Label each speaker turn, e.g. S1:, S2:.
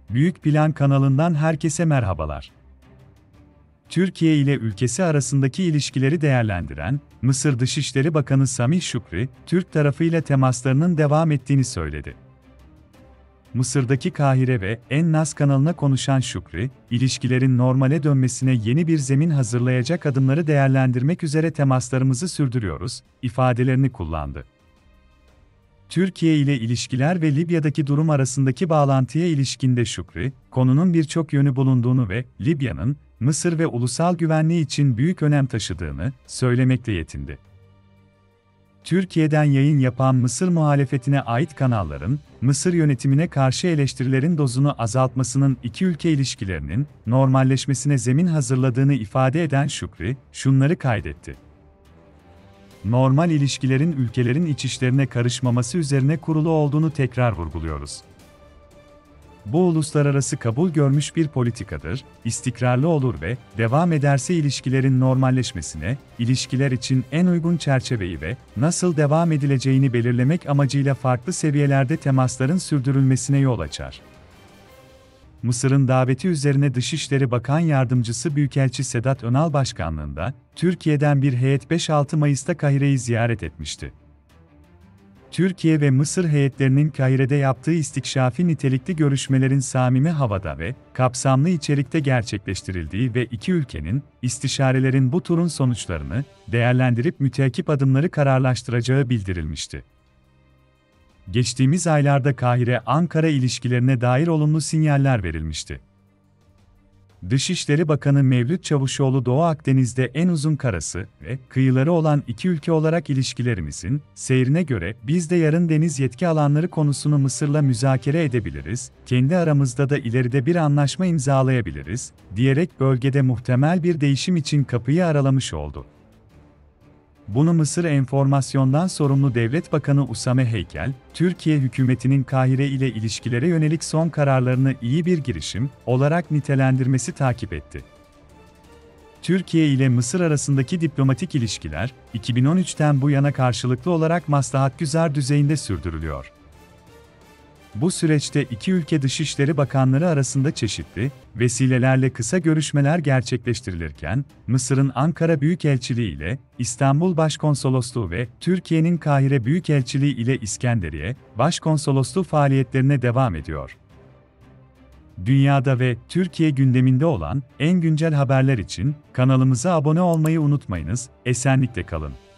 S1: Büyük Plan kanalından herkese merhabalar. Türkiye ile ülkesi arasındaki ilişkileri değerlendiren Mısır Dışişleri Bakanı Samih Şükri, Türk tarafıyla temaslarının devam ettiğini söyledi. Mısır'daki Kahire ve En-Nas kanalına konuşan Şükri, ilişkilerin normale dönmesine yeni bir zemin hazırlayacak adımları değerlendirmek üzere temaslarımızı sürdürüyoruz, ifadelerini kullandı. Türkiye ile ilişkiler ve Libya'daki durum arasındaki bağlantıya ilişkinde Şükri, konunun birçok yönü bulunduğunu ve Libya'nın, Mısır ve ulusal güvenliği için büyük önem taşıdığını söylemekle yetindi. Türkiye'den yayın yapan Mısır muhalefetine ait kanalların, Mısır yönetimine karşı eleştirilerin dozunu azaltmasının iki ülke ilişkilerinin normalleşmesine zemin hazırladığını ifade eden Şükri, şunları kaydetti. Normal ilişkilerin ülkelerin iç işlerine karışmaması üzerine kurulu olduğunu tekrar vurguluyoruz. Bu uluslararası kabul görmüş bir politikadır, istikrarlı olur ve devam ederse ilişkilerin normalleşmesine, ilişkiler için en uygun çerçeveyi ve nasıl devam edileceğini belirlemek amacıyla farklı seviyelerde temasların sürdürülmesine yol açar. Mısır'ın daveti üzerine Dışişleri Bakan Yardımcısı Büyükelçi Sedat Önal başkanlığında, Türkiye'den bir heyet 5-6 Mayıs'ta Kahire'yi ziyaret etmişti. Türkiye ve Mısır heyetlerinin Kahire'de yaptığı istikşafi nitelikli görüşmelerin samimi havada ve kapsamlı içerikte gerçekleştirildiği ve iki ülkenin, istişarelerin bu turun sonuçlarını değerlendirip müteakip adımları kararlaştıracağı bildirilmişti. Geçtiğimiz aylarda Kahire-Ankara ilişkilerine dair olumlu sinyaller verilmişti. Dışişleri Bakanı Mevlüt Çavuşoğlu Doğu Akdeniz'de en uzun karası ve kıyıları olan iki ülke olarak ilişkilerimizin seyrine göre biz de yarın deniz yetki alanları konusunu Mısır'la müzakere edebiliriz, kendi aramızda da ileride bir anlaşma imzalayabiliriz, diyerek bölgede muhtemel bir değişim için kapıyı aralamış oldu. Bunu Mısır Enformasyon'dan sorumlu Devlet Bakanı Usame Heykel, Türkiye hükümetinin Kahire ile ilişkilere yönelik son kararlarını iyi bir girişim olarak nitelendirmesi takip etti. Türkiye ile Mısır arasındaki diplomatik ilişkiler, 2013'ten bu yana karşılıklı olarak maslahatgüzar düzeyinde sürdürülüyor. Bu süreçte iki ülke Dışişleri Bakanları arasında çeşitli vesilelerle kısa görüşmeler gerçekleştirilirken, Mısır'ın Ankara Büyükelçiliği ile İstanbul Başkonsolosluğu ve Türkiye'nin Kahire Büyükelçiliği ile İskenderiye Başkonsolosluğu faaliyetlerine devam ediyor. Dünyada ve Türkiye gündeminde olan en güncel haberler için kanalımıza abone olmayı unutmayınız, esenlikle kalın.